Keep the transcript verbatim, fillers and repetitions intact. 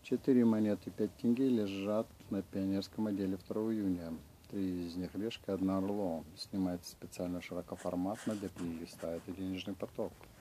Четыре монеты пять тенге лежат на пионерском отделе второго июня. Три из них решка, одна орлом. Снимается специально широкоформатно для перелиста. Это денежный поток.